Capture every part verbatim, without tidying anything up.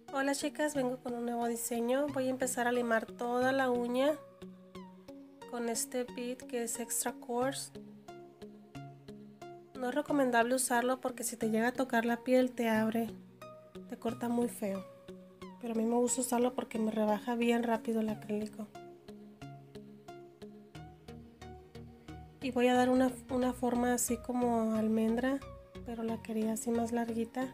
Hola chicas, vengo con un nuevo diseño. Voy a empezar a limar toda la uña con este bead que es extra coarse. No es recomendable usarlo porque si te llega a tocar la piel te abre, te corta muy feo. Pero a mí me gusta usarlo porque me rebaja bien rápido el acrílico. Y voy a dar una, una forma así como almendra, pero la quería así más larguita.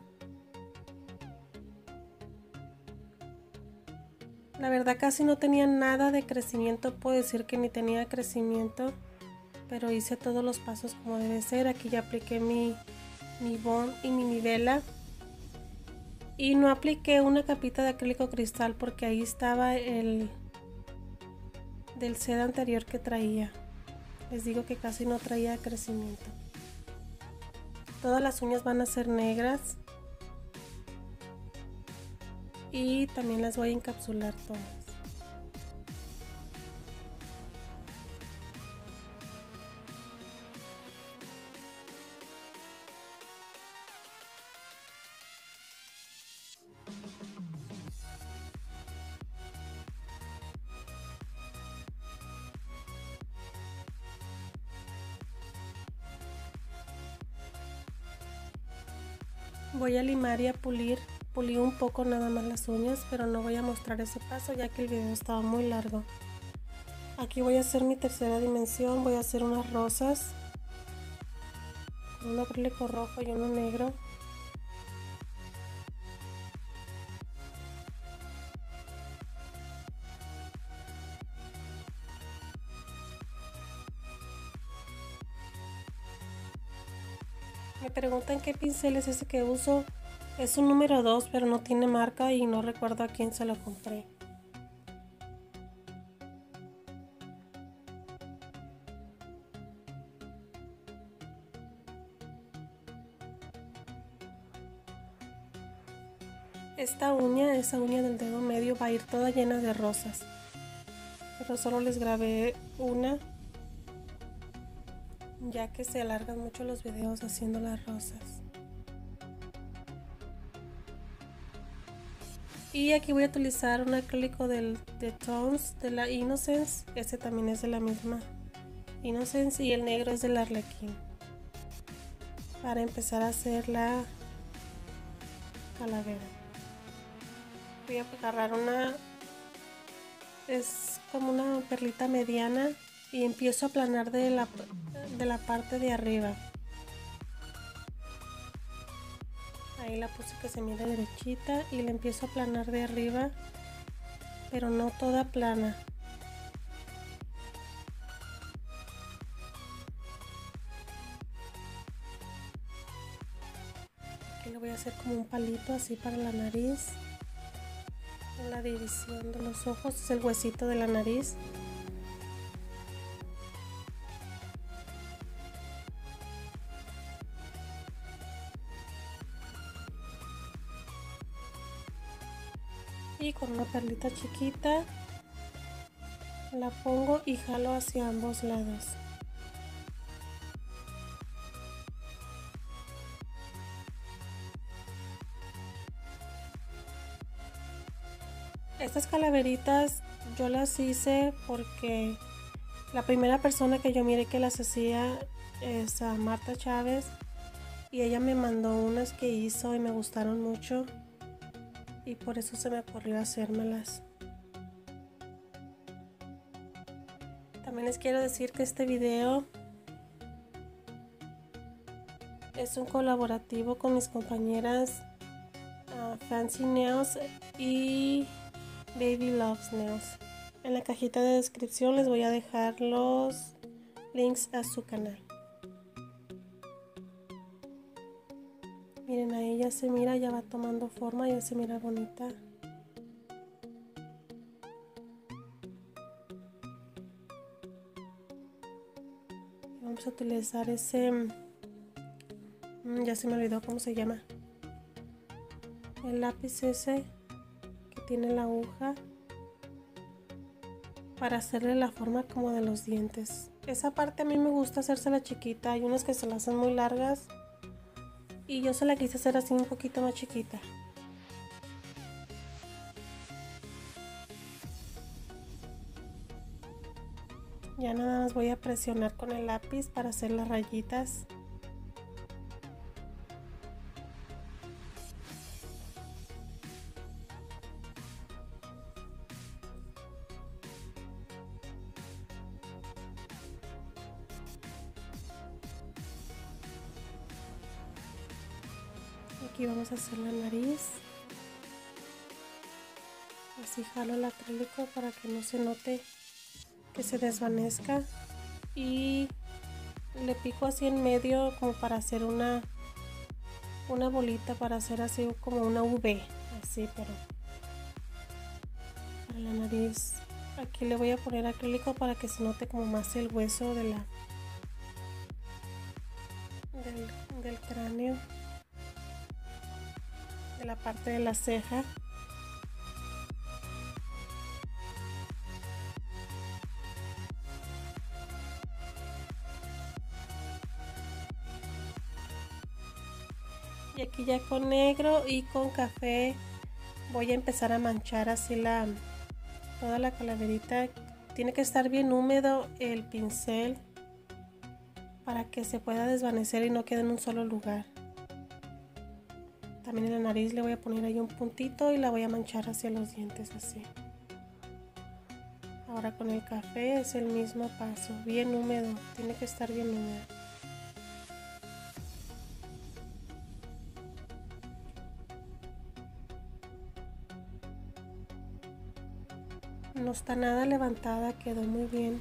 La verdad casi no tenía nada de crecimiento, puedo decir que ni tenía crecimiento, pero hice todos los pasos como debe ser. Aquí ya apliqué mi, mi bond y mi nivela. Y no apliqué una capita de acrílico cristal porque ahí estaba el del set anterior que traía. Les digo que casi no traía crecimiento. Todas las uñas van a ser negras. Y también las voy a encapsular todas. Voy a limar y a pulir. Pulí un poco nada más las uñas, pero no voy a mostrar ese paso ya que el video estaba muy largo. Aquí voy a hacer mi tercera dimensión. Voy a hacer unas rosas, un acrílico rojo y uno negro. Me preguntan qué pincel es ese que uso. Es un número dos, pero no tiene marca y no recuerdo a quién se lo compré. Esta uña, esa uña del dedo medio va a ir toda llena de rosas. Pero solo les grabé una, ya que se alargan mucho los videos haciendo las rosas. Y aquí voy a utilizar un acrílico del, de Tones de la Innocence. Este también es de la misma Innocence y el negro es del Arlequín. Para empezar a hacer la calavera. Voy a agarrar una, es como una perlita mediana y empiezo a aplanar de la, de la parte de arriba. Ahí la puse que se mire derechita y la empiezo a aplanar de arriba, pero no toda plana. Aquí le voy a hacer como un palito así para la nariz. En la división de los ojos es el huesito de la nariz. Y con una perlita chiquita la pongo y jalo hacia ambos lados. Estas calaveritas yo las hice porque la primera persona que yo miré que las hacía es a Marta Chávez y ella me mandó unas que hizo y me gustaron mucho y por eso se me ocurrió hacérmelas. También les quiero decir que este video es un colaborativo con mis compañeras uh, Fancy Nails y Baby Loves Nails. En la cajita de descripción les voy a dejar los links a su canal. Miren, ahí ya se mira, ya va tomando forma, ya se mira bonita. Vamos a utilizar ese, ya se me olvidó cómo se llama, el lápiz ese que tiene la aguja para hacerle la forma como de los dientes. Esa parte a mí me gusta hacérsela chiquita, hay unas que se la hacen muy largas y yo se la quise hacer así un poquito más chiquita. Ya nada más voy a presionar con el lápiz para hacer las rayitas. Aquí vamos a hacer la nariz. Así jalo el acrílico para que no se note que se desvanezca. Y le pico así en medio como para hacer una una bolita, para hacer así como una V, así, pero para la nariz. Aquí le voy a poner acrílico para que se note como más el hueso de la del, del cráneo, de la parte de la ceja. Y aquí ya con negro y con café voy a empezar a manchar así la toda la calaverita. Tiene que estar bien húmedo el pincel para que se pueda desvanecer y no quede en un solo lugar. También en la nariz le voy a poner ahí un puntito y la voy a manchar hacia los dientes así. Ahora con el café es el mismo paso, bien húmedo, tiene que estar bien húmedo. No está nada levantada, quedó muy bien.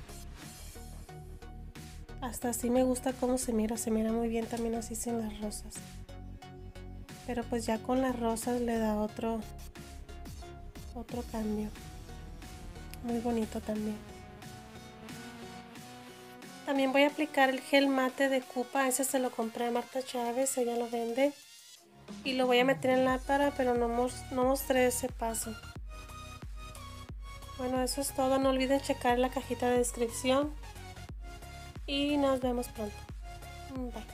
Hasta así me gusta cómo se mira, se mira muy bien también así sin las rosas. Pero pues ya con las rosas le da otro, otro cambio. Muy bonito también. También voy a aplicar el gel mate de Cupa, ese se lo compré a Marta Chávez, ella lo vende. Y lo voy a meter en la lámpara, pero no, mos no mostré ese paso. Bueno, eso es todo, no olviden checar la cajita de descripción. Y nos vemos pronto. Bye.